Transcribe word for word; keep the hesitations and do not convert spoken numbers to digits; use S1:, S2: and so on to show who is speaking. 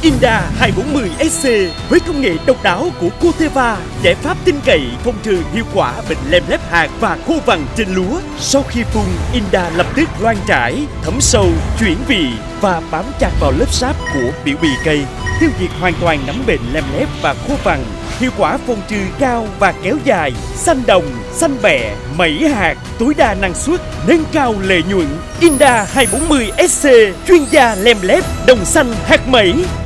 S1: Inda hai bốn không ét xê với công nghệ độc đáo của Corteva, giải pháp tin cậy phòng trừ hiệu quả bệnh lem lép hạt và khô vàng trên lúa. Sau khi phun, Inda lập tức loang trải, thấm sâu, chuyển vị và bám chặt vào lớp sáp của biểu bì cây, tiêu diệt hoàn toàn nấm bệnh lem lép và khô vàng. Hiệu quả phòng trừ cao và kéo dài, xanh đồng, xanh bẹ, mẩy hạt, tối đa năng suất, nâng cao lợi nhuận. Inda hai bốn không ét xê, chuyên gia lem lép, đồng xanh hạt mẩy.